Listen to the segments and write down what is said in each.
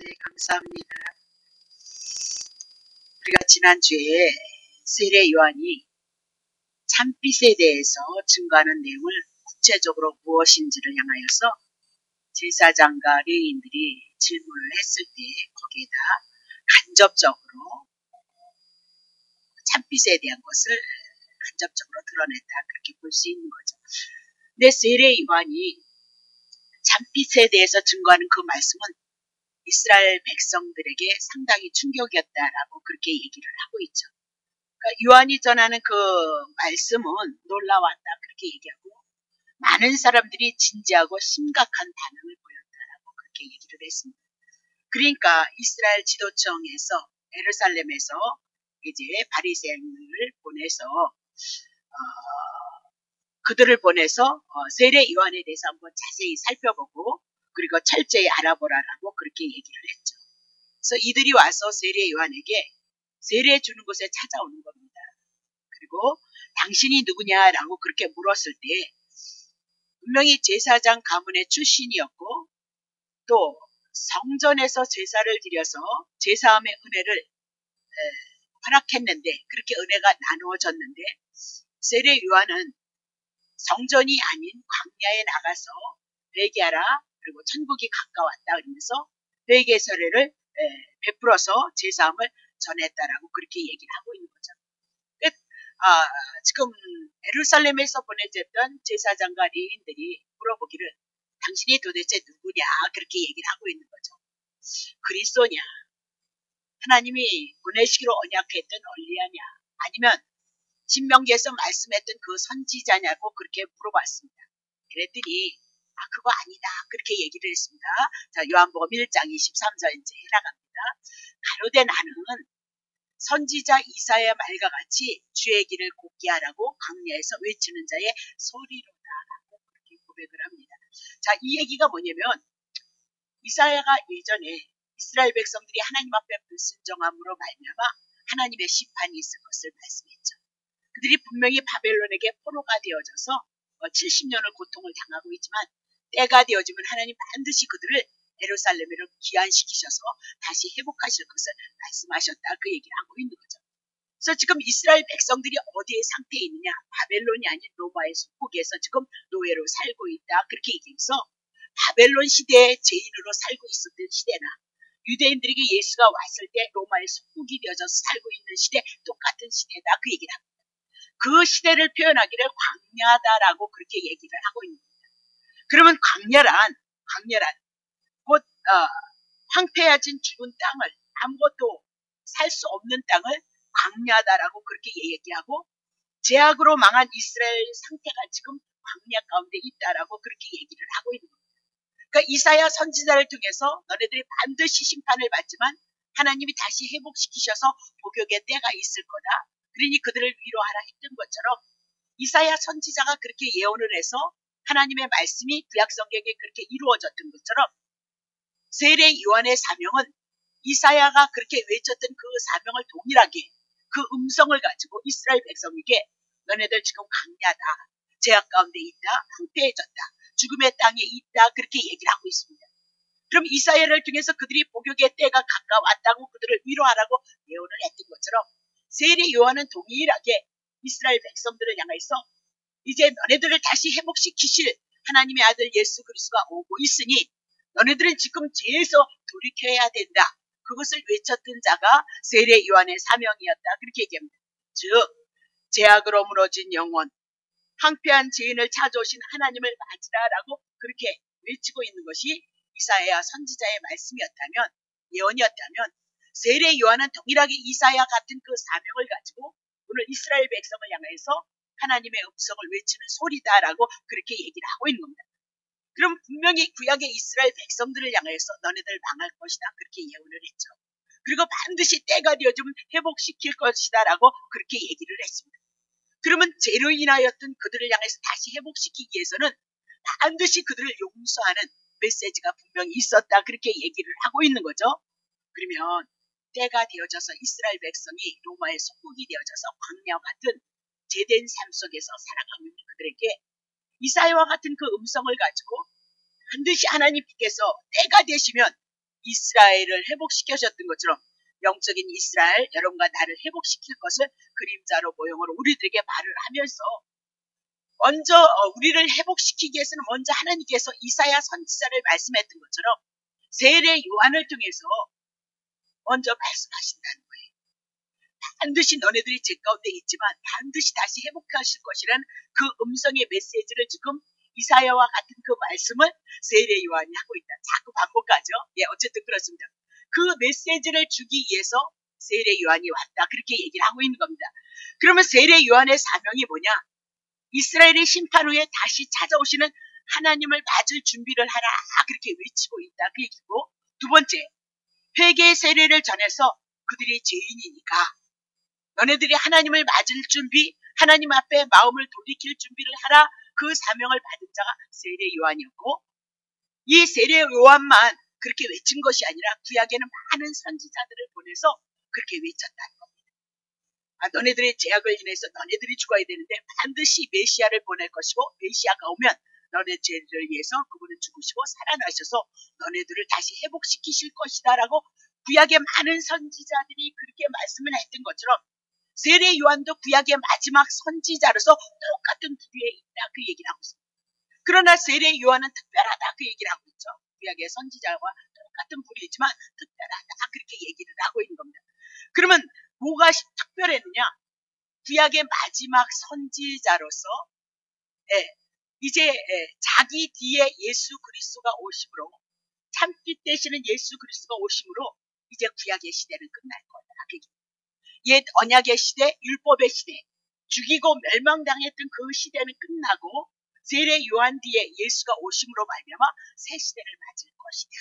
네, 감사합니다. 우리가 지난주에 세례 요한이 참빛에 대해서 증거하는 내용을 구체적으로 무엇인지를 향하여서 제사장과 레위인들이 질문을 했을 때 거기에다 간접적으로 참빛에 대한 것을 간접적으로 드러냈다, 그렇게 볼 수 있는 거죠. 근데 세례 요한이 참빛에 대해서 증거하는 그 말씀은 이스라엘 백성들에게 상당히 충격이었다라고 그렇게 얘기를 하고 있죠. 그러니까 요한이 전하는 그 말씀은 놀라웠다, 그렇게 얘기하고 많은 사람들이 진지하고 심각한 반응을 보였다라고 그렇게 얘기를 했습니다. 그러니까 이스라엘 지도청에서 예루살렘에서 이제 바리새인을 보내서 그들을 보내서 세례 요한에 대해서 한번 자세히 살펴보고 그리고 철저히 알아보라라고 그렇게 얘기를 했죠. 그래서 이들이 와서 세례 요한에게 세례 주는 곳에 찾아오는 겁니다. 그리고 당신이 누구냐라고 그렇게 물었을 때 분명히 제사장 가문의 출신이었고 또 성전에서 제사를 드려서 제사함의 은혜를 허락했는데 그렇게 은혜가 나누어졌는데 세례 요한은 성전이 아닌 광야에 나가서 회개하라, 그리고 천국이 가까웠다 그러면서 회개 세례를 베풀어서 제사함을 전했다라고 그렇게 얘기를 하고 있는 거죠. 지금 예루살렘에서 보내졌던 제사장과 레위인들이 물어보기를 당신이 도대체 누구냐, 그렇게 얘기를 하고 있는 거죠. 그리스도냐, 하나님이 보내시기로 언약했던 엘리야냐, 아니면 신명기에서 말씀했던 그 선지자냐고 그렇게 물어봤습니다. 그랬더니 그거 아니다, 그렇게 얘기를 했습니다. 자, 요한복음 1장 23절 이제 해나갑니다. 가로되 나는 선지자 이사야의 말과 같이 주의 길을 곱게 하라고 광야에서 외치는 자의 소리로다라고 그렇게 고백을 합니다. 자, 이 얘기가 뭐냐면 이사야가 예전에 이스라엘 백성들이 하나님 앞에 불순종함으로 말미암아 하나님의 심판이 있을 것을 말씀했죠. 그들이 분명히 바벨론에게 포로가 되어져서 70년을 고통을 당하고 있지만 때가 되어지면 하나님 반드시 그들을 예루살렘으로 귀환시키셔서 다시 회복하실 것을 말씀하셨다, 그 얘기를 하고 있는 거죠. 그래서 지금 이스라엘 백성들이 어디에 상태에 있느냐, 바벨론이 아닌 로마의 속국에서 지금 노예로 살고 있다, 그렇게 얘기해서 바벨론 시대의 죄인으로 살고 있었던 시대나 유대인들에게 예수가 왔을 때 로마의 속국이 되어져서 살고 있는 시대, 똑같은 시대다, 그 얘기를 합니다. 그 시대를 표현하기를 광야다라고 그렇게 얘기를 하고 있는 겁니다. 그러면 광야란 곧 황폐해진 죽은 땅을, 아무것도 살 수 없는 땅을 광야다라고 그렇게 얘기하고 죄악으로 망한 이스라엘 상태가 지금 광야 가운데 있다라고 그렇게 얘기를 하고 있는 겁니다. 그러니까 이사야 선지자를 통해서 너네들이 반드시 심판을 받지만 하나님이 다시 회복시키셔서 복역의 때가 있을 거다, 그러니 그들을 위로하라 했던 것처럼 이사야 선지자가 그렇게 예언을 해서 하나님의 말씀이 구약성경에 그렇게 이루어졌던 것처럼 세례 요한의 사명은 이사야가 그렇게 외쳤던 그 사명을 동일하게 그 음성을 가지고 이스라엘 백성에게 너네들 지금 강야다, 죄악 가운데 있다, 황폐해졌다, 죽음의 땅에 있다, 그렇게 얘기를 하고 있습니다. 그럼 이사야를 통해서 그들이 복역의 때가 가까웠다고 그들을 위로하라고 예언을 했던 것처럼 세례 요한은 동일하게 이스라엘 백성들을 향해서 이제 너네들을 다시 회복시키실 하나님의 아들 예수 그리스도가 오고 있으니 너네들은 지금 죄에서 돌이켜야 된다, 그것을 외쳤던 자가 세례 요한의 사명이었다, 그렇게 얘기합니다. 즉 죄악으로 무너진 영혼, 황폐한 죄인을 찾아오신 하나님을 맞으라라고 그렇게 외치고 있는 것이 이사야 선지자의 말씀이었다면, 예언이었다면 세례 요한은 동일하게 이사야 같은 그 사명을 가지고 오늘 이스라엘 백성을 향해서 하나님의 음성을 외치는 소리다라고 그렇게 얘기를 하고 있는 겁니다. 그럼 분명히 구약의 이스라엘 백성들을 향해서 너네들 망할 것이다, 그렇게 예언을 했죠. 그리고 반드시 때가 되어지면 회복시킬 것이다라고 그렇게 얘기를 했습니다. 그러면 죄로 인하였던 그들을 향해서 다시 회복시키기 위해서는 반드시 그들을 용서하는 메시지가 분명히 있었다, 그렇게 얘기를 하고 있는 거죠. 그러면 때가 되어져서 이스라엘 백성이 로마의 속국이 되어져서 광야와 같은 죄된 삶 속에서 살아가고 있는 그들에게 이사야와 같은 그 음성을 가지고 반드시 하나님께서 때가 되시면 이스라엘을 회복시켜주셨던 것처럼 영적인 이스라엘, 여러분과 나를 회복시킬 것을 그림자로 모형으로 우리들에게 말을 하면서 먼저 우리를 회복시키기 위해서는 먼저 하나님께서 이사야 선지자를 말씀했던 것처럼 세례 요한을 통해서 먼저 말씀하신다는 거예요. 반드시 너네들이 제 가운데 있지만 반드시 다시 회복하실 것이라는 그 음성의 메시지를 지금 이사야와 같은 그 말씀을 세례 요한이 하고 있다. 자꾸 반복하죠. 예, 어쨌든 그렇습니다. 그 메시지를 주기 위해서 세례 요한이 왔다. 그렇게 얘기를 하고 있는 겁니다. 그러면 세례 요한의 사명이 뭐냐? 이스라엘의 심판 후에 다시 찾아오시는 하나님을 맞을 준비를 하라. 그렇게 외치고 있다. 그 얘기고, 두 번째, 회개의 세례를 전해서 그들이 죄인이니까 너네들이 하나님을 맞을 준비, 하나님 앞에 마음을 돌이킬 준비를 하라. 그 사명을 받은 자가 세례 요한이었고, 이 세례 요한만 그렇게 외친 것이 아니라 구약에는 많은 선지자들을 보내서 그렇게 외쳤다는 겁니다. 너네들의 죄악을 인해서 너네들이 죽어야 되는데 반드시 메시아를 보낼 것이고, 메시아가 오면 너네 죄를 위해서 그분은 죽으시고 살아나셔서 너네들을 다시 회복시키실 것이다 라고 구약의 많은 선지자들이 그렇게 말씀을 했던 것처럼 세례 요한도 구약의 마지막 선지자로서 똑같은 부류에 있다. 그 얘기를 하고 있습니다. 그러나 세례 요한은 특별하다. 그 얘기를 하고 있죠. 구약의 선지자와 똑같은 부류이지만 특별하다. 그렇게 얘기를 하고 있는 겁니다. 그러면 뭐가 특별했느냐? 구약의 마지막 선지자로서 이제 자기 뒤에 예수 그리스도가 오심으로, 참빛 되시는 예수 그리스도가 오심으로 이제 구약의 시대는 끝날 거다. 옛 언약의 시대, 율법의 시대, 죽이고 멸망당했던 그 시대는 끝나고 세례 요한 뒤에 예수가 오심으로 말미암아 새 시대를 맞을 것이다.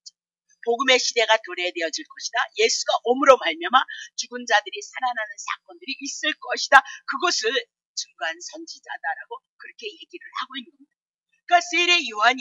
복음의 시대가 도래되어질 것이다. 예수가 옴으로 말미암아 죽은 자들이 살아나는 사건들이 있을 것이다. 그것을 증거한 선지자다라고 그렇게 얘기를 하고 있는 겁니다. 그러니까 세례 요한이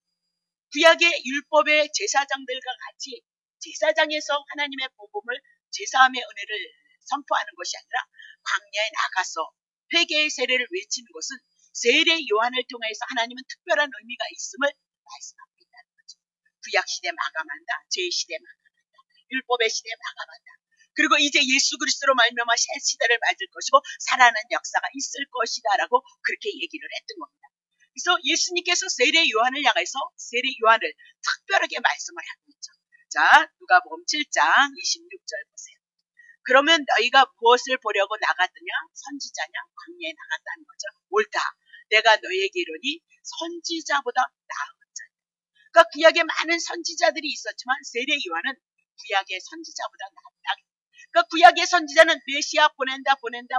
구약의 율법의 제사장들과 같이 제사장에서 하나님의 복음을, 제사함의 은혜를 선포하는 것이 아니라 광야에 나가서 회개의 세례를 외치는 것은 세례 요한을 통해서 하나님은 특별한 의미가 있음을 말씀하고 있다는 거죠. 구약 시대 마감한다. 죄 시대 마감한다. 율법의 시대 마감한다. 그리고 이제 예수 그리스도로 말미암아 새 시대를 맞을 것이고 살아나는 역사가 있을 것이다라고 그렇게 얘기를 했던 겁니다. 그래서 예수님께서 세례 요한을 향해서 세례 요한을 특별하게 말씀을 하고 있죠. 자, 누가복음 7장 26절 보세요. 그러면 너희가 무엇을 보려고 나갔느냐? 선지자냐? 광야에 나갔다는 거죠. 옳다. 내가 너희에게 이르니 선지자보다 나은 자. 그러니까 구약에 많은 선지자들이 있었지만 세례 요한은 구약의 선지자보다 낫다. 그러니까 구약의 선지자는 메시아 보낸다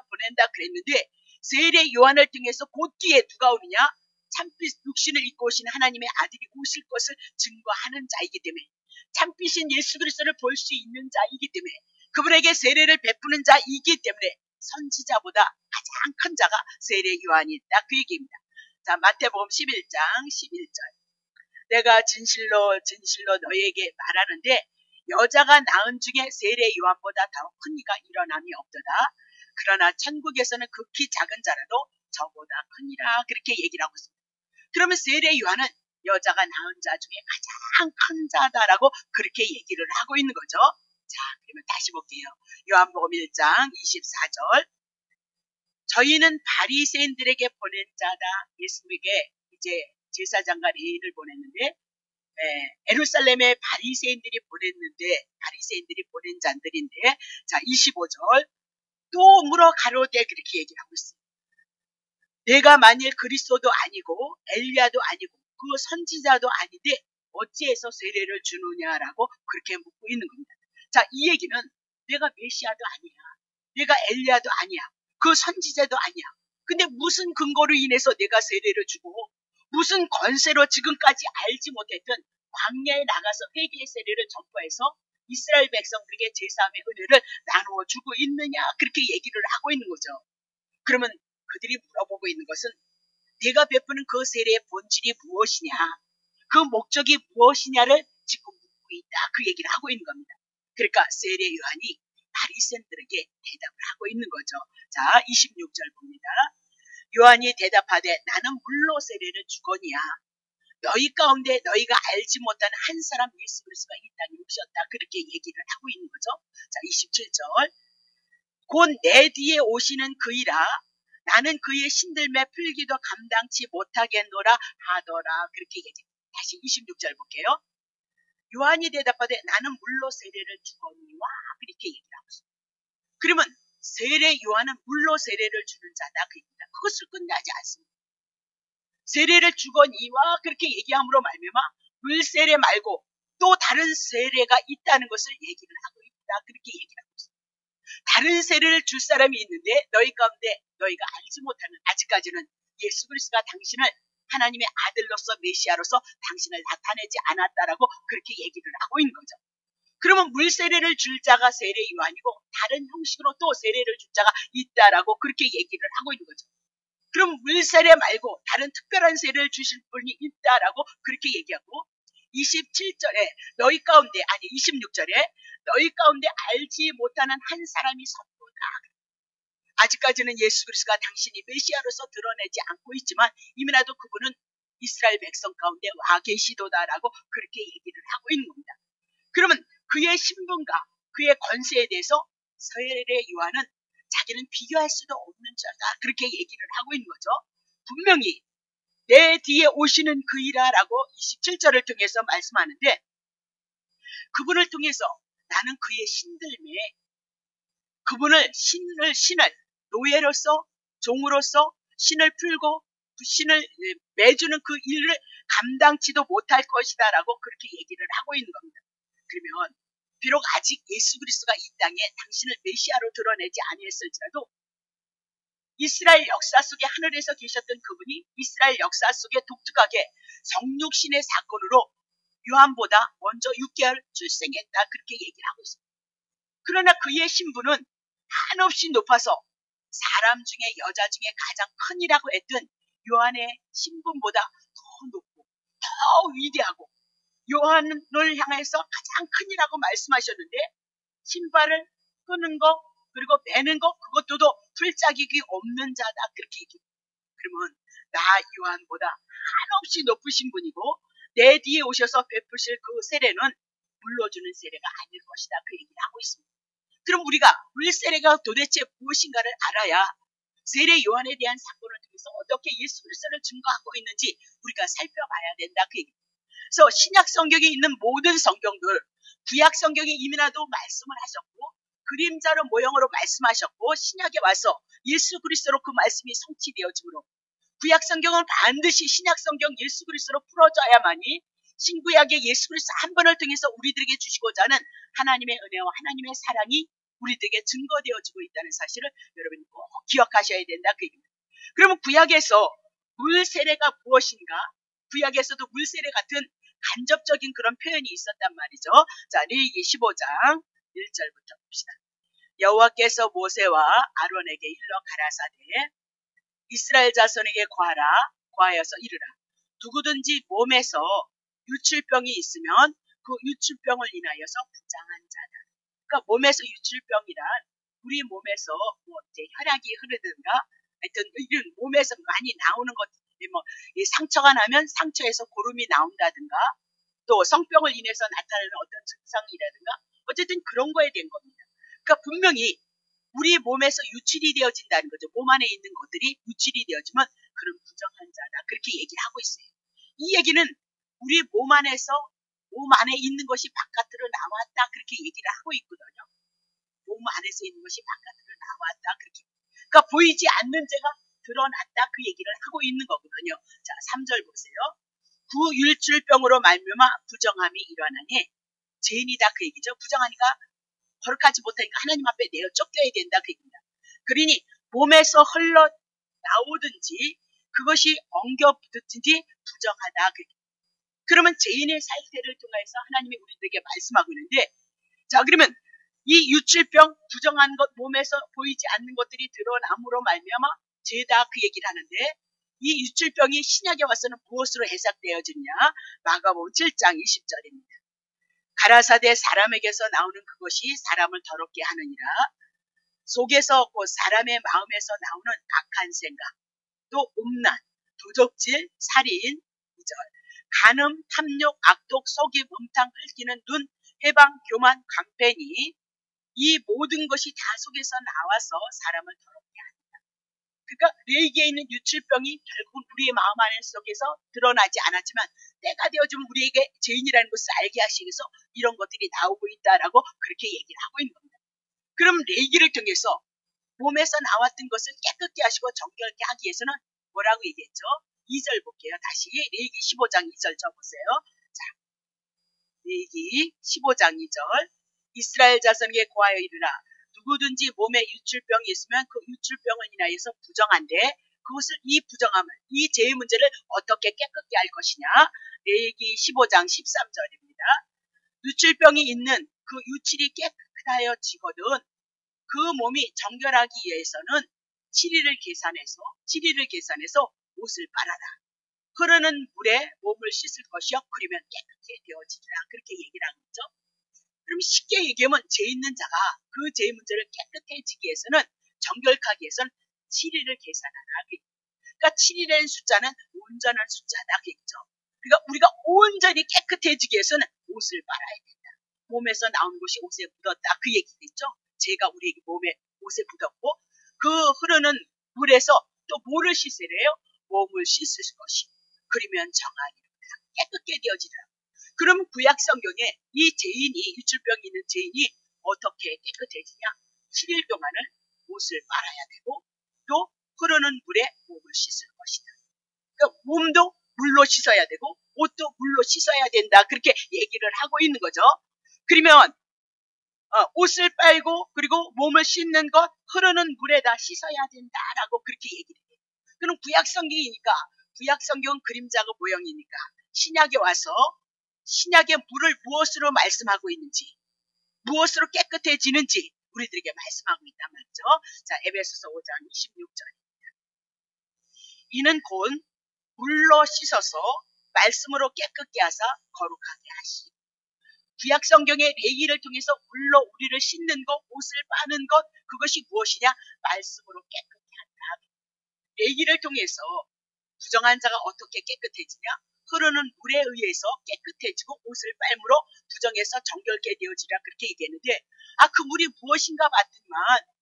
그랬는데 세례 요한을 통해서 그 뒤에 누가 오느냐? 참빛 육신을 입고 오신 하나님의 아들이 오실 것을 증거하는 자이기 때문에, 참빛인 예수 그리스도를 볼 수 있는 자이기 때문에, 그분에게 세례를 베푸는 자이기 때문에 선지자보다 가장 큰 자가 세례 요한이 있다. 그 얘기입니다. 자, 마태복음 11장 11절. 내가 진실로 너희에게 말하는데 여자가 낳은 중에 세례 요한보다 더 큰 이가 일어남이 없도다. 그러나 천국에서는 극히 작은 자라도 저보다 크니라. 그렇게 얘기를 하고 있습니다. 그러면 세례 요한은 여자가 낳은 자 중에 가장 큰 자다라고 그렇게 얘기를 하고 있는 거죠. 자, 그러면 다시 볼게요. 요한복음 1장 24절. 저희는 바리새인들에게 보낸 자다. 예수님에게 이제 제사장과 레위인을 보냈는데 예루살렘에 바리새인들이 보낸 자들인데, 자, 25절. 또 물어 가로되 그렇게 얘기를 하고 있어요. 내가 만일 그리스도도 아니고 엘리야도 아니고 그 선지자도 아닌데 어찌해서 세례를 주느냐라고 그렇게 묻고 있는 겁니다. 자, 이 얘기는 내가 메시아도 아니야. 내가 엘리야도 아니야. 그 선지자도 아니야. 근데 무슨 근거로 인해서 내가 세례를 주고 무슨 권세로 지금까지 알지 못했던 광야에 나가서 회개의 세례를 전파해서 이스라엘 백성들에게 제사함의 은혜를 나누어 주고 있느냐, 그렇게 얘기를 하고 있는 거죠. 그러면 그들이 물어보고 있는 것은 네가 베푸는 그 세례의 본질이 무엇이냐, 그 목적이 무엇이냐를 지금 묻고 있다. 그 얘기를 하고 있는 겁니다. 그러니까 세례 요한이 바리새인들에게 대답을 하고 있는 거죠. 자, 26절 봅니다. 요한이 대답하되 나는 물로 세례를 주거니와 너희 가운데 너희가 알지 못하는 한 사람 예수 그리스도가 이 땅에 오셨다. 그렇게 얘기를 하고 있는 거죠. 자, 27절. 곧 내 뒤에 오시는 그이라 나는 그의 신들매 풀기도 감당치 못하겠노라 하더라. 그렇게 얘기해요. 다시 26절 볼게요. 요한이 대답하되 나는 물로 세례를 주거니와 그렇게 얘기를 하고 있어요. 그러면 세례 요한은 물로 세례를 주는 자다. 그입니다. 그것을 끝나지 않습니다. 세례를 주거니와 그렇게 얘기함으로 말미암아 물 세례 말고 또 다른 세례가 있다는 것을 얘기를 하고 있다. 그렇게 얘기를 하고 있습니다. 다른 세례를 줄 사람이 있는데 너희 가운데 너희가 알지 못하는 아직까지는 예수 그리스도가 당신을 하나님의 아들로서 메시아로서 당신을 나타내지 않았다라고 그렇게 얘기를 하고 있는 거죠. 그러면 물 세례를 줄 자가 세례 요한이고 다른 형식으로 또 세례를 줄 자가 있다라고 그렇게 얘기를 하고 있는 거죠. 그럼 물 세례 말고 다른 특별한 세례를 주실 분이 있다라고 그렇게 얘기하고 27절에 너희 가운데 아니 26절에 너희 가운데 알지 못하는 한 사람이 섰도다. 아직까지는 예수 그리스도가 당신이 메시아로서 드러내지 않고 있지만 이미라도 그분은 이스라엘 백성 가운데 와 계시도다라고 그렇게 얘기를 하고 있는 겁니다. 그러면 그의 신분과 그의 권세에 대해서 세례 요한은 자기는 비교할 수도 없는 자다. 그렇게 얘기를 하고 있는 거죠. 분명히 내 뒤에 오시는 그이라라고 27절을 통해서 말씀하는데 그분을 통해서 나는 그의 신들매 그분을 신을 노예로서 종으로서 신을 풀고 그 신을 매주는 그 일을 감당치도 못할 것이다라고 그렇게 얘기를 하고 있는 겁니다. 그러면 비록 아직 예수 그리스도가 이 땅에 당신을 메시아로 드러내지 아니했을지라도 이스라엘 역사 속에 하늘에서 계셨던 그분이 이스라엘 역사 속에 독특하게 성육신의 사건으로 요한보다 먼저 6개월 출생했다. 그렇게 얘기를 하고 있습니다. 그러나 그의 신분은 한없이 높아서 사람 중에 여자 중에 가장 큰이라고 했던 요한의 신분보다 더 높고 더 위대하고 요한을 향해서 가장 큰이라고 말씀하셨는데 신발을 끄는 거 그리고 매는 거 그것도 풀짝이기 없는 자다. 그렇게 얘기해요. 그러면 나 요한보다 한없이 높으신 분이고 내 뒤에 오셔서 베푸실 그 세례는 물러주는 세례가 아닐 것이다. 그 얘기를 하고 있습니다. 그럼 우리가 물 세례가 도대체 무엇인가를 알아야 세례 요한에 대한 사건을 통해서 어떻게 예수 그리스도를 증거하고 있는지 우리가 살펴봐야 된다. 그 얘기입니다. 그래서 신약 성경에 있는 모든 성경들 구약 성경에 이미나도 말씀을 하셨고 그림자로 모형으로 말씀하셨고 신약에 와서 예수 그리스도로 그 말씀이 성취되어지므로 구약 성경은 반드시 신약 성경 예수 그리스도로 풀어져야만이 신구약의 예수 그리스도 한 번을 통해서 우리들에게 주시고자 하는 하나님의 은혜와 하나님의 사랑이 우리들에게 증거되어지고 있다는 사실을 여러분이 꼭 기억하셔야 된다. 그 얘기입니다. 그러면 구약에서 물 세례가 무엇인가? 구약에서도 물 세례 같은 간접적인 그런 표현이 있었단 말이죠. 자, 레위기 15장 1절부터 봅시다. 여호와께서 모세와 아론에게 일러 가라사대 이스라엘 자손에게 과하여서 이르라. 누구든지 몸에서 유출병이 있으면 그 유출병을 인하여서 부정한 자다. 그러니까 몸에서 유출병이란 우리 몸에서 뭐 이제 혈액이 흐르든가 하여튼 이런 몸에서 많이 나오는 것들이 뭐 이 상처가 나면 상처에서 고름이 나온다든가 또 성병을 인해서 나타나는 어떤 증상이라든가 어쨌든 그런 거에 대한 겁니다. 그러니까 분명히 우리 몸에서 유출이 되어진다는 거죠. 몸 안에 있는 것들이 유출이 되어지면 그런 부정한 자다. 그렇게 얘기를 하고 있어요. 이 얘기는 우리 몸 안에서 몸 안에 있는 것이 바깥으로 나왔다. 그렇게 얘기를 하고 있거든요. 몸 안에서 있는 것이 바깥으로 나왔다. 그렇게. 그러니까 보이지 않는 죄가 드러났다. 그 얘기를 하고 있는 거거든요. 자, 3절 보세요. 그 율출병으로 말미암아 부정함이 일어나니 죄인이다. 그 얘기죠. 부정하니까 거룩하지 못하니까 하나님 앞에 내어 쫓겨야 된다. 그 얘기입니다. 그러니 몸에서 흘러 나오든지 그것이 엉겨 붙든지 부정하다. 그 얘기입니다. 그러면 죄인의 살태를 통해서 하나님이 우리들에게 말씀하고 있는데 자 그러면 이 유출병 부정한 것 몸에서 보이지 않는 것들이 드러남으로 말미암아 죄다 그 얘기를 하는데 이 유출병이 신약에 와서는 무엇으로 해석되어지냐 마가복음 7장 20절입니다. 가라사대 사람에게서 나오는 그것이 사람을 더럽게 하느니라. 속에서 곧 사람의 마음에서 나오는 악한 생각 또 음란, 도적질, 살인 2절 간음, 탐욕, 악독, 속임, 음탕, 흘기는 눈, 해방, 교만, 강패니 이 모든 것이 다 속에서 나와서 사람을 더럽게 합니다. 그러니까 레이기에 있는 유출병이 결국은 우리의 마음 안에 속에서 드러나지 않았지만 때가 되어지면 우리에게 죄인이라는 것을 알게 하시기 위해서 이런 것들이 나오고 있다라고 그렇게 얘기를 하고 있는 겁니다. 그럼 레이기를 통해서 몸에서 나왔던 것을 깨끗게 하시고 정결케 하기 위해서는 뭐라고 얘기했죠? 2절 볼게요. 다시 레이기 15장 2절 적으세요. 자, 레이기 15장 2절 이스라엘 자손에게 고하여 이르라 누구든지 몸에 유출병이 있으면 그 유출병을 인하여서 부정한데 그것을 이 부정함을 이 죄의 문제를 어떻게 깨끗게 할 것이냐 레이기 15장 13절입니다. 유출병이 있는 그 유출이 깨끗하여지거든 그 몸이 정결하기 위해서는 7일을 계산해서 옷을 빨아라. 흐르는 물에 몸을 씻을 것이요 그러면 깨끗게 되어지리라. 그렇게 얘기를 하는 거죠. 그럼 쉽게 얘기하면 죄 있는 자가 그 죄의 문제를 깨끗해지기 위해서는 정결하기 위해서는 7일을 계산하라. 그러니까 7일이라는 숫자는 온전한 숫자다. 그랬죠. 그러니까 우리가 온전히 깨끗해지기 위해서는 옷을 빨아야 된다. 몸에서 나오는 것이 옷에 묻었다. 그 얘기겠죠. 죄가 우리에게 몸에 옷에 묻었고 그 흐르는 물에서 또 뭐를 씻으래요? 몸을 씻을 것이. 그러면 정하리라. 깨끗게 되어지리라. 그럼 구약 성경에 이 죄인이 유출병이 있는 죄인이 어떻게 깨끗해지냐? 7일 동안을 옷을 빨아야 되고 또 흐르는 물에 몸을 씻을 것이다. 그러니까 몸도 물로 씻어야 되고 옷도 물로 씻어야 된다. 그렇게 얘기를 하고 있는 거죠. 그러면 옷을 빨고 그리고 몸을 씻는 것 흐르는 물에다 씻어야 된다라고 그렇게 얘기를 해요. 그럼 구약 성경이니까 구약 성경은 그림자가 모형이니까 신약에 와서 신약의 물을 무엇으로 말씀하고 있는지 무엇으로 깨끗해지는지 우리들에게 말씀하고 있단 말이죠. 자, 에베소서 5장 26절입니다. 이는 곧 물로 씻어서 말씀으로 깨끗게 하사 거룩하게 하시고 구약 성경의 레이기를 통해서 물로 우리를 씻는 것, 옷을 빠는 것 그것이 무엇이냐? 말씀으로 깨끗게 한다. 레이기를 통해서 부정한 자가 어떻게 깨끗해지냐? 흐르는 물에 의해서 깨끗해지고 옷을 빨므로 부정해서 정결케 되어지라 그렇게 얘기했는데 그 물이 무엇인가 봤더니만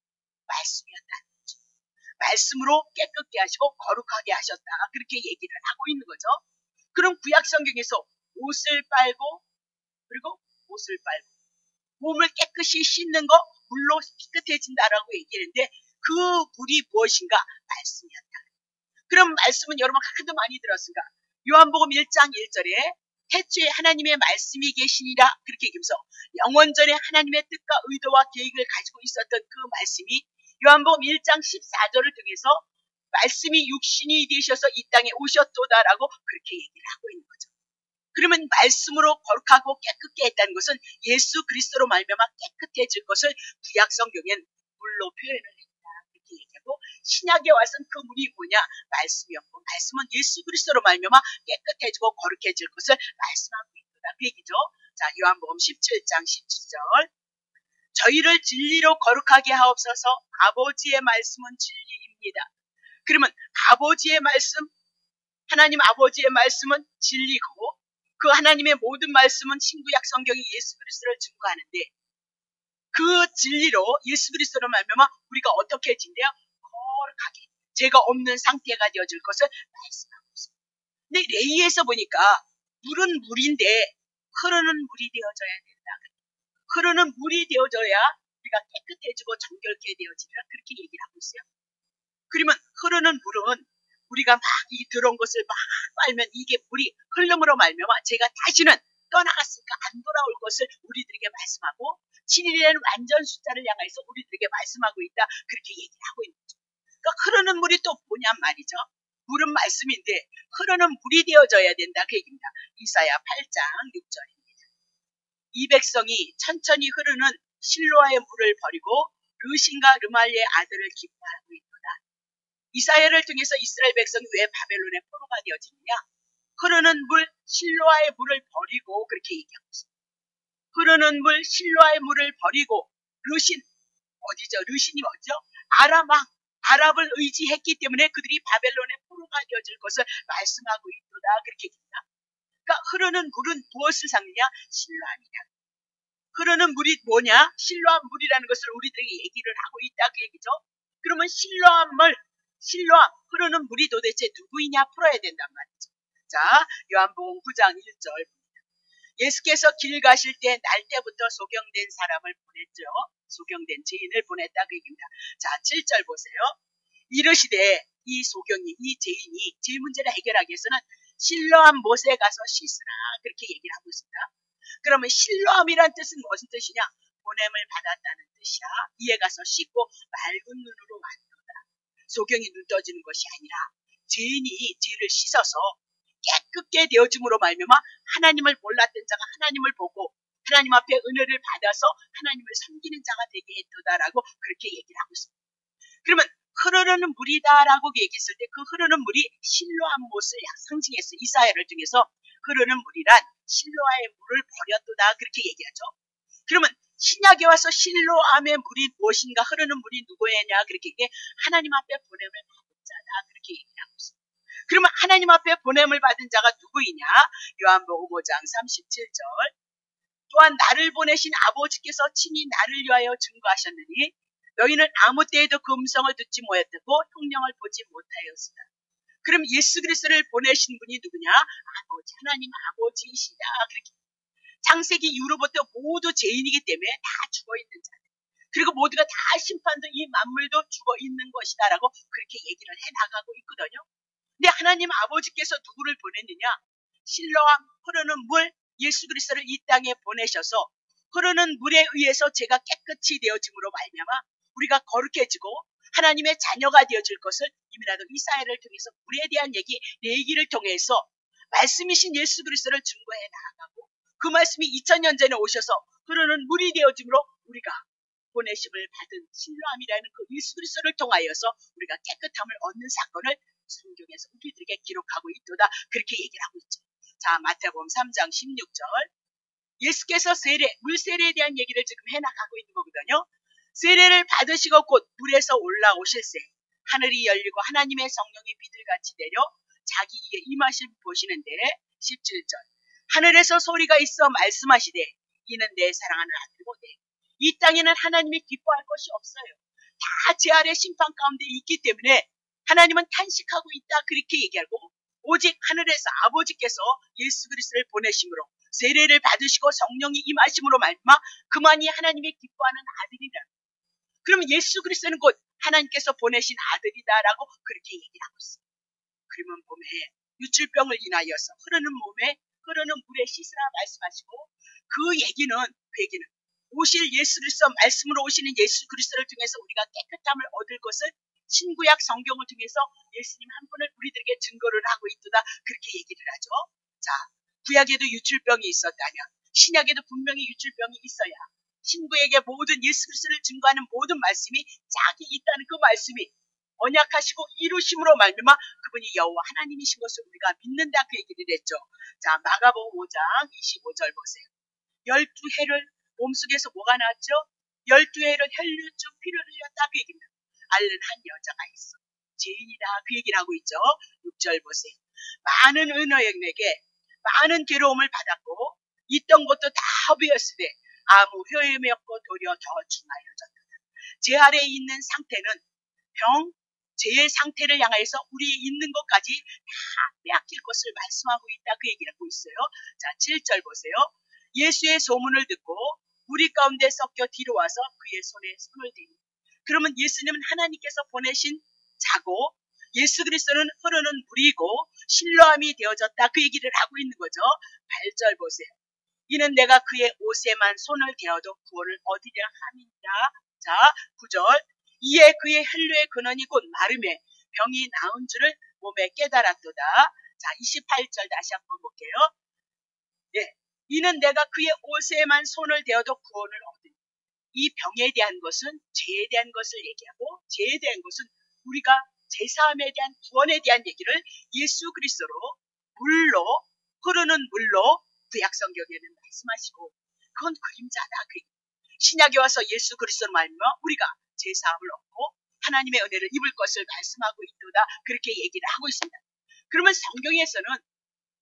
말씀이었다는 거죠. 말씀으로 깨끗게 하시고 거룩하게 하셨다 그렇게 얘기를 하고 있는 거죠. 그럼 구약 성경에서 옷을 빨고 그리고 옷을 빨고 몸을 깨끗이 씻는 거 물로 깨끗해진다라고 얘기했는데 그 물이 무엇인가? 말씀이었다. 그럼 말씀은 여러분 하도 많이 들었으니까 요한복음 1장 1절에 태초에 하나님의 말씀이 계시니라 그렇게 얘기하면서 영원전에 하나님의 뜻과 의도와 계획을 가지고 있었던 그 말씀이 요한복음 1장 14절을 통해서 말씀이 육신이 되셔서 이 땅에 오셨도다라고 그렇게 얘기를 하고 있는 거죠. 그러면 말씀으로 거룩하고 깨끗게 했다는 것은 예수 그리스도로 말미암아 깨끗해질 것을 구약 성경엔 물로 표현을 했다 이렇게 얘기하고 신약에 와서는 그 물이 뭐냐? 말씀이었고 말씀은 예수 그리스도로 말미암아 깨끗해지고 거룩해질 것을 말씀하고 있다 그 얘기죠. 자, 요한복음 17장 17절 저희를 진리로 거룩하게 하옵소서. 아버지의 말씀은 진리입니다. 그러면 아버지의 말씀 하나님 아버지의 말씀은 진리고 그 하나님의 모든 말씀은 신구약 성경이 예수 그리스도를 증거하는데 그 진리로 예수 그리스도로 말미암아 우리가 어떻게 해진대요? 거룩하게 죄가 없는 상태가 되어질 것을 말씀하고 있습니다. 근데 레위에서 보니까 물은 물인데 흐르는 물이 되어져야 된다. 흐르는 물이 되어져야 우리가 깨끗해지고 정결케 되어지리라 그렇게 얘기를 하고 있어요. 그러면 흐르는 물은 우리가 막 이 들어온 것을 막 빨면 이게 물이 흘름으로 말미암아 제가 다시는 떠나갔으니까 안 돌아올 것을 우리들에게 말씀하고 7일이라는 완전 숫자를 향해서 우리들에게 말씀하고 있다 그렇게 얘기를 하고 있는 거죠. 그러니까 흐르는 물이 또 뭐냔 말이죠. 물은 말씀인데 흐르는 물이 되어져야 된다 그 얘기입니다. 이사야 8장 6절입니다. 이 백성이 천천히 흐르는 실로아의 물을 버리고 르신과 르말리의 아들을 기뻐하고 있도다. 이사야를 통해서 이스라엘 백성이 왜 바벨론의 포로가 되어지느냐? 흐르는 물 실로아의 물을 버리고 그렇게 얘기하고 있습니다. 흐르는 물 실로아의 물을 버리고 르신 어디죠? 르신이 어디죠? 아랍을 의지했기 때문에 그들이 바벨론의 포로가 되어질 것을 말씀하고 있도다 그렇게 얘기합니다. 그러니까 흐르는 물은 무엇을 상느냐? 실로암이다. 흐르는 물이 뭐냐? 실로암 물이라는 것을 우리들에게 얘기를 하고 있다 그 얘기죠. 그러면 실로암 흐르는 물이 도대체 누구이냐 풀어야 된단 말이죠. 자, 요한복음 9장 1절. 예수께서 길 가실 때 날 때부터 소경된 사람을 보냈죠. 소경된 죄인을 보냈다 그 얘기입니다. 자, 7절 보세요. 이르시되 이 소경이, 이 죄인이 죄 문제를 해결하기 위해서는 실로암 못에 가서 씻으라 그렇게 얘기를 하고 있습니다. 그러면 실로암이란 뜻은 무슨 뜻이냐? 보냄을 받았다는 뜻이야. 이에 가서 씻고 맑은 눈으로 왔도다. 소경이 눈 떠지는 것이 아니라 죄인이 죄를 씻어서 깨끗게 되어짐으로 말미암아 하나님을 몰랐던 자가 하나님을 보고 하나님 앞에 은혜를 받아서 하나님을 섬기는 자가 되게 했도다라고 그렇게 얘기를 하고 있습니다. 그러면 흐르는 물이다라고 얘기했을 때 그 흐르는 물이 실로암 못을 상징해서 이사야를 통해서 흐르는 물이란 실로아의 물을 버렸도다 그렇게 얘기하죠. 그러면 신약에 와서 실로암의 물이 무엇인가 흐르는 물이 누구였냐 그렇게 얘기해 하나님 앞에 보냄을 받은 자다 그렇게 얘기하고 있습니다. 그러면 하나님 앞에 보냄을 받은 자가 누구이냐? 요한복음 5장 37절. 또한 나를 보내신 아버지께서 친히 나를 위하여 증거하셨느니 너희는 아무 때에도 그 음성을 듣지 못했고 흉령을 보지 못하였으나. 그럼 예수 그리스도를 보내신 분이 누구냐? 아버지, 하나님 아버지이시다. 그렇게 창세기 이후로부터 모두 죄인이기 때문에 다 죽어있는 자들. 그리고 모두가 다 심판도 이 만물도 죽어있는 것이다라고 그렇게 얘기를 해나가고 있거든요. 근데 하나님 아버지께서 누구를 보냈느냐? 실로암 흐르는 물 예수 그리스도를 이 땅에 보내셔서 흐르는 물에 의해서 죄가 깨끗이 되어짐으로 말미암아 우리가 거룩해지고 하나님의 자녀가 되어질 것을 이미라도 이사야를 통해서 물에 대한 얘기를 통해서 말씀이신 예수 그리스도를 증거해 나가고 그 말씀이 2000년 전에 오셔서 흐르는 물이 되어짐으로 우리가 보내심을 받은 실로암이라는 그 예수 그리스도를 통하여서 우리가 깨끗함을 얻는 사건을 성경에서 우리들에게 기록하고 있도다 그렇게 얘기를 하고 있죠. 자, 마태복음 3장 16절. 예수께서 물 세례에 대한 얘기를 지금 해나가고 있는 거거든요. 세례를 받으시고 곧 물에서 올라오실세 하늘이 열리고 하나님의 성령이 비둘같이 내려 자기에게 임하실 보시는데 17절. 하늘에서 소리가 있어 말씀하시되 이는 내 사랑하는 아들이고 이 땅에는 하나님이 기뻐할 것이 없어요. 다 제 아래 심판 가운데 있기 때문에 하나님은 탄식하고 있다 그렇게 얘기하고 오직 하늘에서 아버지께서 예수 그리스도를 보내심으로 세례를 받으시고 성령이 임하심으로 말미암아 그만이 하나님이 기뻐하는 아들이라. 그러면 예수 그리스도는 곧 하나님께서 보내신 아들이다라고 그렇게 얘기를 하고 있어요. 그러면 몸에 유출병을 인하여서 흐르는 물에 씻으라 말씀하시고 그 얘기는 오실 예수 그리스도 말씀으로 오시는 예수 그리스도를 통해서 우리가 깨끗함을 얻을 것을 신구약 성경을 통해서 예수님 한 분을 우리들에게 증거를 하고 있도다 그렇게 얘기를 하죠. 자, 구약에도 유출병이 있었다면 신약에도 분명히 유출병이 있어야 신구에게 모든 예수 그리스도를 증거하는 모든 말씀이 짝이 있다는 그 말씀이 언약하시고 이루심으로 말미암아 그분이 여호와 하나님이신 것을 우리가 믿는다 그 얘기를 했죠. 자, 마가복음 5장 25절 보세요. 12해를 몸속에서 뭐가 나왔죠? 12해를 혈류증 피를 흘렸다 그 얘기입니다. 앓는 한 여자가 있어. 죄인이다 그 얘기를 하고 있죠. 6절 보세요. 많은 은혜에게 많은 괴로움을 받았고 있던 것도 다 허비였으되 아무 효험이 없고 도리어 더 중하여졌다. 제 아래에 있는 상태는 죄의 상태를 향하여서 우리 있는 것까지 다 빼앗길 것을 말씀하고 있다 그 얘기를 하고 있어요. 자, 7절 보세요. 예수의 소문을 듣고 무리 가운데 섞여 뒤로 와서 그의 손에 손을 대니 그러면 예수님은 하나님께서 보내신 자고 예수 그리스도는 흐르는 물이고 실로암이 되어졌다 그 얘기를 하고 있는 거죠. 8절 보세요. 이는 내가 그의 옷에만 손을 대어도 구원을 얻으려 함이니라. 자, 9절. 이에 그의 혈류의 근원이 곧 마름에 병이 나은 줄을 몸에 깨달았도다. 자, 28절 다시 한번 볼게요. 예, 이는 내가 그의 옷에만 손을 대어도 구원을 얻으니 이 병에 대한 것은 죄에 대한 것을 얘기하고 죄에 대한 것은 우리가 제사함에 대한 구원에 대한 얘기를 예수 그리스도로 물로 흐르는 물로 구약 성경에는 말씀하시고 그건 그림자다. 신약에 와서 예수 그리스도로 말미암아 우리가 제사함을 얻고 하나님의 은혜를 입을 것을 말씀하고 있도다 그렇게 얘기를 하고 있습니다. 그러면 성경에서는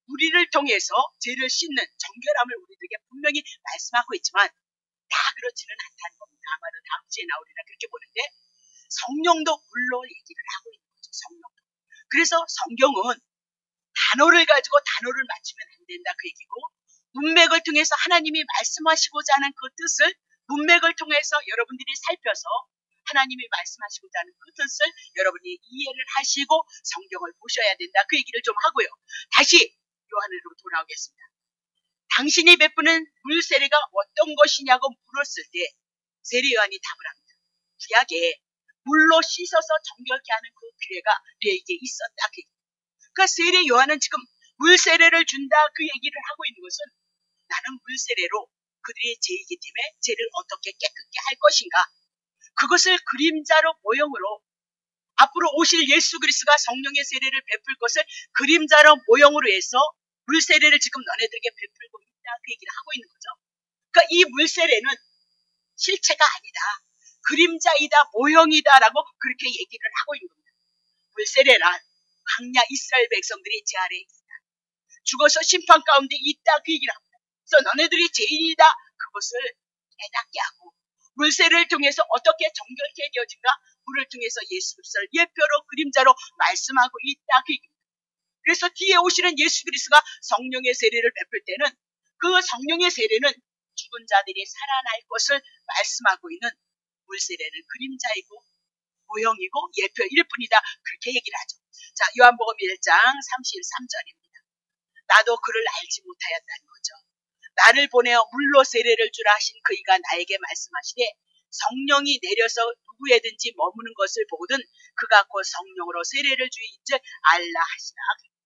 우리를 통해서 죄를 씻는 정결함을 우리들에게 분명히 말씀하고 있지만 다 그렇지는 않다는 겁니다. 아마도 다음 주에 나오리라 그렇게 보는데 성령도 물로 얘기를 하고 있는 거죠. 성령도. 그래서 성경은 단어를 가지고 단어를 맞추면 안 된다 그 얘기고 문맥을 통해서 하나님이 말씀하시고자 하는 그 뜻을 문맥을 통해서 여러분들이 살펴서 하나님이 말씀하시고자 하는 그 뜻을 여러분이 이해를 하시고 성경을 보셔야 된다 그 얘기를 좀 하고요. 다시 요한으로 돌아오겠습니다. 당신이 베푸는 물 세례가 어떤 것이냐고 물었을 때 세례 요한이 답을 합니다. 구약에 물로 씻어서 정결케 하는 그 기회가 우리에게 있었다 그 얘기. 그러니까 세례 요한은 지금 물 세례를 준다 그 얘기를 하고 있는 것은 나는 물 세례로 그들의 죄이기 때문에 죄를 어떻게 깨끗게 할 것인가 그것을 그림자로 모형으로 앞으로 오실 예수 그리스도가 성령의 세례를 베풀 것을 그림자로 모형으로 해서 물 세례를 지금 너네들에게 베풀고 있다 그 얘기를 하고 있는 거죠. 그러니까 이 물 세례는 실체가 아니다. 그림자이다 모형이다라고 그렇게 얘기를 하고 있는 겁니다. 물 세례란 광야 이스라엘 백성들이 제 아래에 있다. 죽어서 심판 가운데 있다 그 얘기를 합니다. 그래서 너네들이 죄인이다 그것을 깨닫게 하고 물세례를 통해서 어떻게 정결케 되어진가 물을 통해서 예수 그리스도를 예표로 그림자로 말씀하고 있다 그 얘기입니다. 그래서 뒤에 오시는 예수 그리스도가 성령의 세례를 베풀 때는 그 성령의 세례는 죽은 자들이 살아날 것을 말씀하고 있는 물세례는 그림자이고 모형이고 예표일 뿐이다 그렇게 얘기를 하죠. 자, 요한복음 1장 33절입니다. 나도 그를 알지 못하였다는 거죠. 나를 보내어 물로 세례를 주라 하신 그이가 나에게 말씀하시되 성령이 내려서 누구에든지 머무는 것을 보거든 그가 곧 성령으로 세례를 주인 줄 알라 하시나.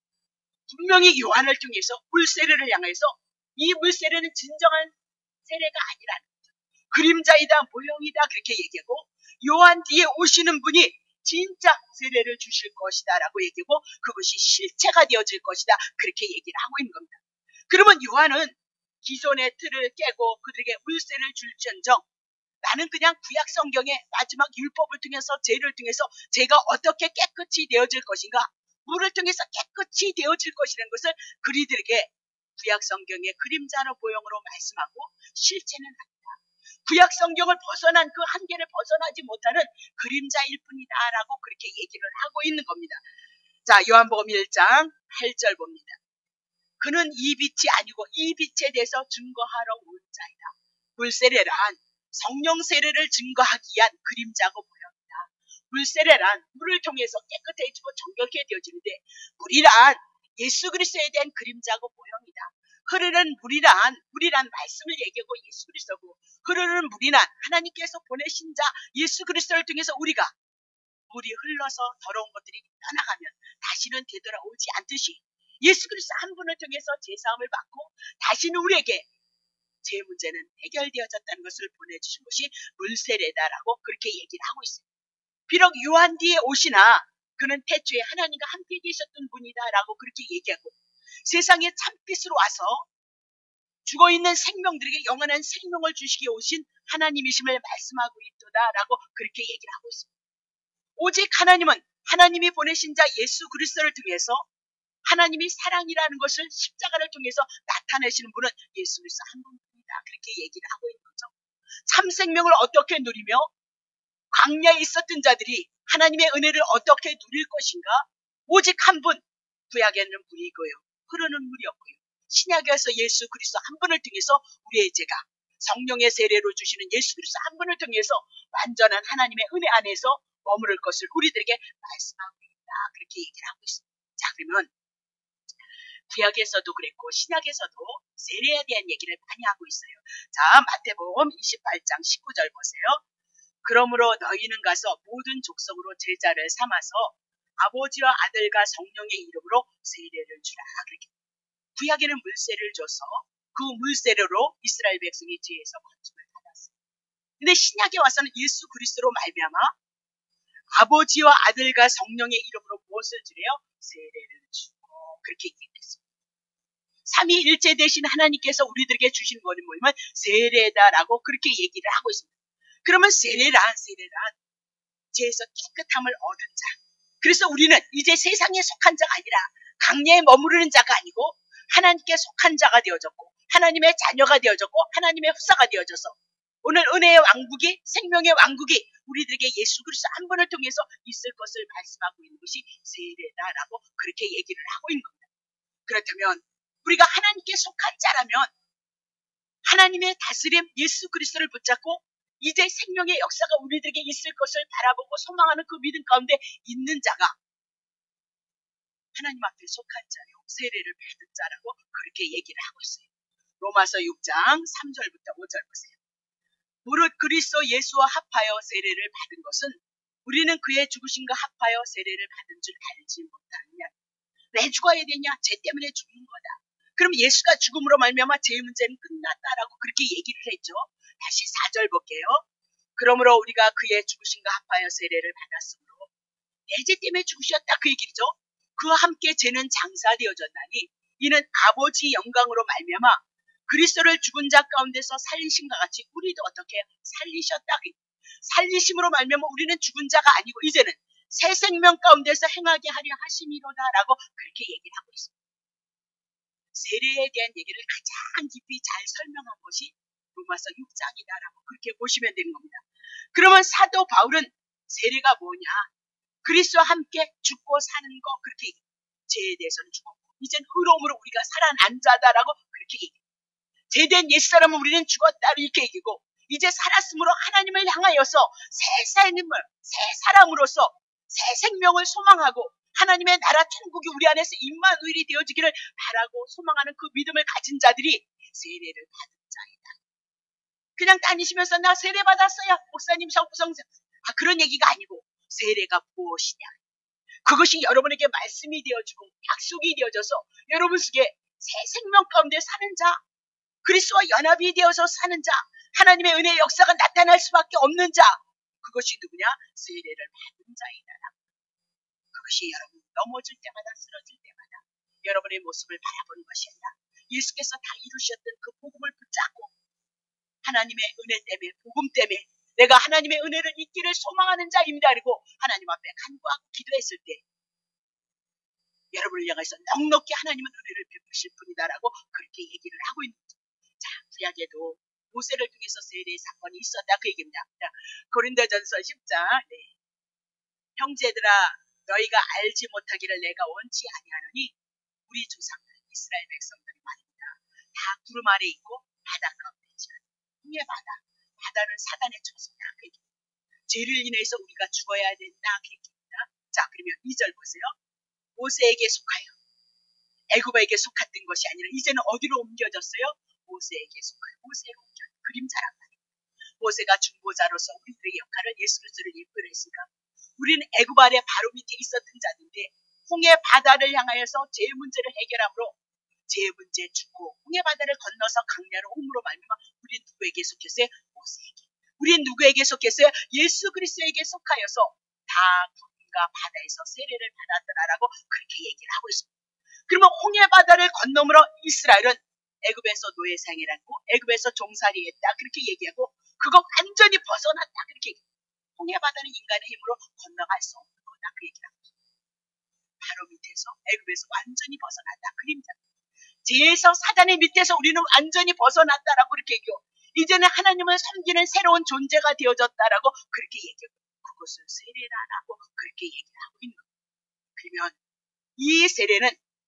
분명히 요한을 통해서 물세례를 향해서 이 물세례는 진정한 세례가 아니라는 거죠. 그림자이다 모형이다 그렇게 얘기하고 요한 뒤에 오시는 분이 진짜 세례를 주실 것이다 라고 얘기하고 그것이 실체가 되어질 것이다 그렇게 얘기를 하고 있는 겁니다. 그러면 요한은 기존의 틀을 깨고 그들에게 물세례를 줄지언정 나는 그냥 구약 성경의 마지막 율법을 통해서 죄를 통해서 죄가 어떻게 깨끗이 되어질 것인가 물을 통해서 깨끗이 되어질 것이라는 것을 그리들에게 구약 성경의 그림자로 모형으로 말씀하고 실체는 아니다. 구약 성경을 벗어난 그 한계를 벗어나지 못하는 그림자일 뿐이다라고 그렇게 얘기를 하고 있는 겁니다. 자, 요한복음 1장 8절 봅니다. 그는 이 빛이 아니고 이 빛에 대해서 증거하러 온 자이다. 물세례란 성령 세례를 증거하기 위한 그림자고 모형이다. 물세례란 물을 통해서 깨끗해지고 정결케 되어지는데 물이란 예수 그리스도에 대한 그림자고 모형이다. 흐르는 물이란 말씀을 얘기하고 예수 그리스도고 흐르는 물이란 하나님께서 보내신 자 예수 그리스도를 통해서 우리가 물이 흘러서 더러운 것들이 떠나가면 다시는 되돌아오지 않듯이 예수 그리스도 한 분을 통해서 제사함을 받고 다시는 우리에게 제 문제는 해결되어졌다는 것을 보내주신 것이 물세례다라고 그렇게 얘기를 하고 있습니다. 비록 요한 뒤에 오시나 그는 태초에 하나님과 함께 계셨던 분이다라고 그렇게 얘기하고 세상에 참빛으로 와서 죽어있는 생명들에게 영원한 생명을 주시기 오신 하나님이심을 말씀하고 있도다라고 그렇게 얘기를 하고 있습니다. 오직 하나님은 하나님이 보내신 자 예수 그리스도를 통해서 하나님이 사랑이라는 것을 십자가를 통해서 나타내시는 분은 예수 그리스도 한 분뿐이다. 그렇게 얘기를 하고 있는 거죠. 참 생명을 어떻게 누리며 광야에 있었던 자들이 하나님의 은혜를 어떻게 누릴 것인가? 오직 한 분, 구약에는 물이고요. 흐르는 물이었고요. 신약에서 예수 그리스도 한 분을 통해서 우리의 죄가 성령의 세례로 주시는 예수 그리스도 한 분을 통해서 완전한 하나님의 은혜 안에서 머무를 것을 우리들에게 말씀하고 있다. 그렇게 얘기를 하고 있습니다. 자, 그러면 구약에서도 그랬고 신약에서도 세례에 대한 얘기를 많이 하고 있어요. 자, 마태복음 28장 19절 보세요. 그러므로 너희는 가서 모든 족속으로 제자를 삼아서 아버지와 아들과 성령의 이름으로 세례를 주라. 그렇게 구약에는 물세례를 줘서 그 물세례로 이스라엘 백성이 죄에서 건짐을 받았어요. 근데 신약에 와서는 예수 그리스도로 말미암아 아버지와 아들과 성령의 이름으로 무엇을 주래요? 세례를 주고 그렇게 얘기했습니다. 삼위일체 대신 하나님께서 우리들에게 주신 것이 뭐냐면 세례다라고 그렇게 얘기를 하고 있습니다. 그러면 세례란 죄에서 깨끗함을 얻은 자. 그래서 우리는 이제 세상에 속한 자가 아니라 강야에 머무르는 자가 아니고 하나님께 속한 자가 되어졌고 하나님의 자녀가 되어졌고 하나님의 후사가 되어져서 오늘 은혜의 왕국이 생명의 왕국이 우리들에게 예수 그리스도 한 분을 통해서 있을 것을 말씀하고 있는 것이 세례다라고 그렇게 얘기를 하고 있는 겁니다. 그렇다면 우리가 하나님께 속한 자라면 하나님의 다스림 예수 그리스도를 붙잡고 이제 생명의 역사가 우리들에게 있을 것을 바라보고 소망하는 그 믿음 가운데 있는 자가 하나님 앞에 속한 자요 세례를 받은 자라고 그렇게 얘기를 하고 있어요. 로마서 6장 3절부터 5절 보세요. 무릇 그리스도 예수와 합하여 세례를 받은 것은 우리는 그의 죽으심과 합하여 세례를 받은 줄 알지 못하느냐. 왜 죽어야 되냐? 죄 때문에 죽는 거다. 그럼 예수가 죽음으로 말미암아 죄의 문제는 끝났다라고 그렇게 얘기를 했죠. 다시 4절 볼게요. 그러므로 우리가 그의 죽으심과 합하여 세례를 받았으므로 내 죄 때문에 죽으셨다 그 얘기죠. 그와 함께 죄는 장사되어졌나니 이는 아버지 영광으로 말미암아 그리스도를 죽은 자 가운데서 살리신과 같이 우리도 어떻게 살리셨다. 살리심으로 말미암아 우리는 죽은 자가 아니고 이제는 새 생명 가운데서 행하게 하려 하심이로다라고 그렇게 얘기를 하고 있습니다. 세례에 대한 얘기를 가장 깊이 잘 설명한 것이 로마서 6장이다라고 그렇게 보시면 되는 겁니다. 그러면 사도 바울은 세례가 뭐냐? 그리스도와 함께 죽고 사는 거 그렇게 얘기해요. 죄에 대해서는 죽었고 이젠 의로움으로 우리가 살아난 자다라고 그렇게 얘기해요. 죄된 옛사람은 우리는 죽었다 이렇게 얘기고 이제 살았으므로 하나님을 향하여서 새 사람으로서 새 생명을 소망하고 하나님의 나라 천국이 우리 안에서 임마누엘이 되어지기를 바라고 소망하는 그 믿음을 가진 자들이 세례를 받은 자이다. 그냥 다니시면서 나 세례 받았어요. 목사님, 성부성사. 그런 얘기가 아니고 세례가 무엇이냐. 그것이 여러분에게 말씀이 되어지고 약속이 되어져서 여러분 속에 새 생명 가운데 사는 자, 그리스도와 연합이 되어서 사는 자, 하나님의 은혜의 역사가 나타날 수밖에 없는 자, 그것이 누구냐? 세례를 받은 자이다. 그것이 여러분 넘어질 때마다 쓰러질 때마다 여러분의 모습을 바라보는 것이 아니라 예수께서 다 이루셨던 그 복음을 붙잡고 하나님의 은혜 때문에 복음 때문에 내가 하나님의 은혜를 잊기를 소망하는 자입니다. 그리고 하나님 앞에 간구하고 기도했을 때 여러분을 향해서 넉넉히 하나님은 은혜를 베푸실 분이다라고 그렇게 얘기를 하고 있는 거죠. 자, 구약에도 모세를 통해서 세례의 사건이 있었다 그 얘기입니다. 자, 고린도전서 10장 형제들아 너희가 알지 못하기를 내가 원치 아니하노니 우리 조상들 이스라엘 백성들이 말입니다. 다 구름 아래 있고 바다 가운데 있지만 홍해 바다는 사단의 처소다 그 얘기입니다. 죄를 인해서 우리가 죽어야 된다 그 얘기입니다. 자, 그러면 2절 보세요. 모세에게 속하여 애굽에게 속했던 것이 아니라 이제는 어디로 옮겨졌어요? 모세에게 속하여 모세로 옮겨 그림자란 말이에요. 모세가 중보자로서 우리들의 역할을 예수 그리스도를 예표로 했으니까 우리는 애굽 아래 바로 밑에 있었던 자인데 홍해 바다를 향하여서 죄 문제를 해결함으로 죄 문제 죽고 홍해 바다를 건너서 강야로 옴으로 말미암아 우리는 누구에게 속했어요? 모세에게. 우리는 누구에게 속했어요? 예수 그리스도에게 속하여서 다 구름과 바다에서 세례를 받았더라라고 그렇게 얘기를 하고 있습니다. 그러면 홍해 바다를 건너므로 이스라엘은 애굽에서 노예 생활했고 애굽에서 종살이했다 그렇게 얘기하고 그거 완전히 벗어났다 그렇게 얘기해요. 홍해 바다는 인간의 힘으로 건너갈 수 없는 거다 그 얘기를 하고 있습니다. 바로 밑에서 애굽에서 완전히 벗어났다 그림자. 죄에서 사단의 밑에서 우리는 완전히 벗어났다라고 그렇게 얘기해요. 이제는 하나님을 섬기는 새로운 존재가 되어졌다라고 그렇게 얘기해요. 그것을 세례라라고 그렇게 얘기를 하고 있는 거예요. 그러면 이 세례는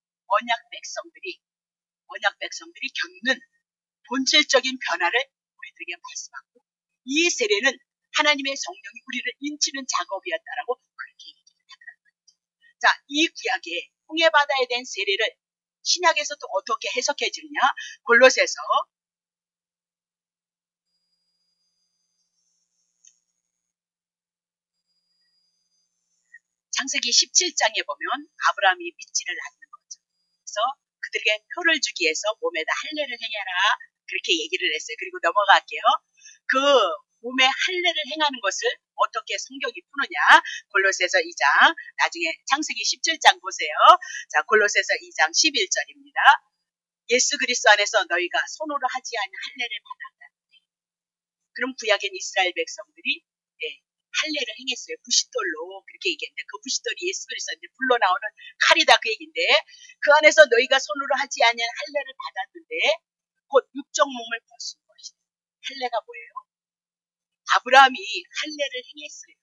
언약 백성들이 겪는 본질적인 변화를 우리들에게 말씀하고 이 세례는 하나님의 성령이 우리를 인치는 작업이었다라고 그렇게 얘기를 하더라는 거죠. 자, 이 구약의 홍해 바다에 대한 세례를 신약에서 또 어떻게 해석해 주느냐? 골로새서 창세기 17장에 보면 아브라함이 믿지를 않는 거죠. 그래서 그들에게 표를 주기 위해서 몸에다 할례를 행해라 그렇게 얘기를 했어요. 그리고 넘어갈게요. 그 몸에 할례를 행하는 것을 어떻게 성경이 푸느냐? 골로새서 2장 나중에 창세기 17장 보세요. 자, 골로새서 2장 11절입니다. 예수 그리스도 안에서 너희가 손으로 하지 않은 할례를 받았다. 그럼 구약엔 이스라엘 백성들이 할례를 행했어요. 부싯돌로 그렇게 얘기했는데 그 부싯돌이 예수 그리스도인데 불로 나오는 칼이다 그 얘기인데 그 안에서 너희가 손으로 하지 아니한 할례를 받았는데 곧 육적 몸을 벗은 것이다. 할례가 뭐예요? 아브라함이 할례를 행했어요.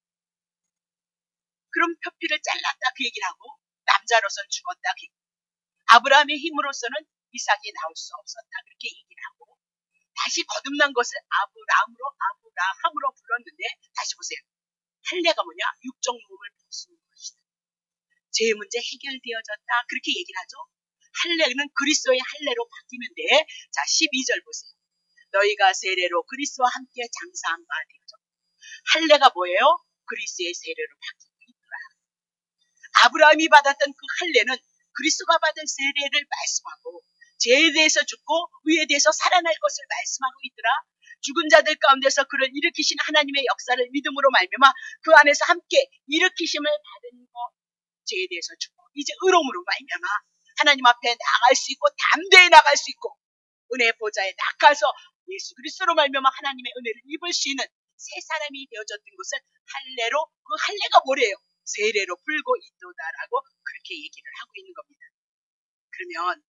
그럼 표피를 잘랐다 그 얘기를 하고 남자로서는 죽었다 그 얘기. 아브라함의 힘으로서는 이삭이 나올 수 없었다 그렇게 얘기를 하고 다시 거듭난 것을 아브라함으로 불렀는데 다시 보세요. 할례가 뭐냐? 육적 몸을 벗은 것이다. 죄의 문제 해결되어졌다 그렇게 얘기를 하죠. 할례는 그리스도의 할례로 바뀌는데 자 12절 보세요. 너희가 세례로 그리스도와 함께 장사한 바 되어져. 할례가 뭐예요? 그리스도의 세례로 바뀌고 있더라. 아브라함이 받았던 그 할례는 그리스도가 받은 세례를 말씀하고 죄에 대해서 죽고 의에 대해서 살아날 것을 말씀하고 있더라. 죽은 자들 가운데서 그를 일으키신 하나님의 역사를 믿음으로 말미암아 그 안에서 함께 일으키심을 받은 것, 죄에 대해서 죽고 이제 의로움으로 말미암아 하나님 앞에 나갈 수 있고 담대히 나갈 수 있고 은혜의 보좌에 나가서 예수 그리스도로 말미암아 하나님의 은혜를 입을 수 있는 새 사람이 되어졌던 것을 할례로 그 할례가 뭐래요? 세례로 풀고 있도다라고 그렇게 얘기를 하고 있는 겁니다. 그러면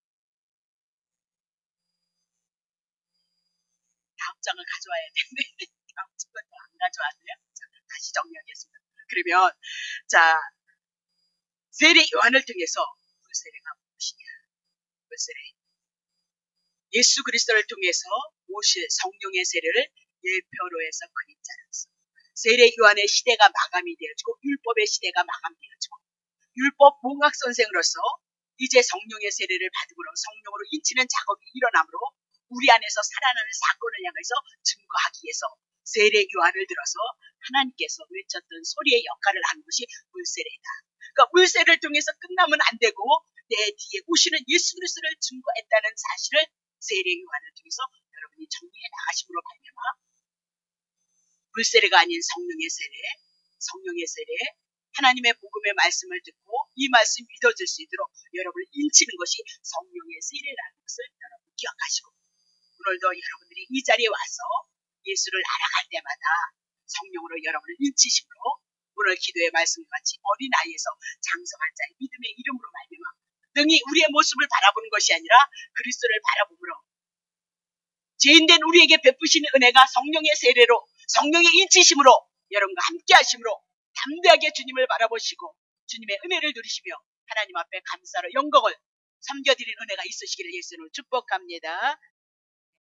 다음 장을 가져와야 되는데 다음 장은 또 안 가져왔네요. 자, 다시 정리하겠습니다. 그러면 자 세례 요한을 통해서 물세례가 무엇이냐? 물세례 예수 그리스도를 통해서 오실 성령의 세례를 예표로 해서 그림자로서 세례 요한의 시대가 마감이 되어지고 율법의 시대가 마감되어지고 율법 몽학 선생으로서 이제 성령의 세례를 받음으로 성령으로 인치는 작업이 일어나므로 우리 안에서 살아나는 사건을 향해서 증거하기 위해서 세례 요한을 들어서 하나님께서 외쳤던 소리의 역할을 하는 것이 물세례이다. 그러니까 물세례를 통해서 끝나면 안 되고 내 뒤에 오시는 예수 그리스도를 증거했다는 사실을 세례 요한을 통해서 여러분이 정리해 나가심으로 말미암아 물세례가 아닌 성령의 세례, 하나님의 복음의 말씀을 듣고 이 말씀 믿어질 수 있도록 여러분을 인치는 것이 성령의 세례라는 것을 여러분 기억하시고 오늘도 여러분들이 이 자리에 와서 예수를 알아갈 때마다 성령으로 여러분을 인치심으로 오늘 기도의 말씀과 같이 어린 아이에서 장성한 자의 믿음의 이름으로 말미암아 능히 우리의 모습을 바라보는 것이 아니라 그리스도를 바라보므로 죄인된 우리에게 베푸시는 은혜가 성령의 세례로 성령의 인치심으로 여러분과 함께 하심으로 담대하게 주님을 바라보시고 주님의 은혜를 누리시며 하나님 앞에 감사로 영광을 섬겨드리는 은혜가 있으시기를 예수님으로 축복합니다.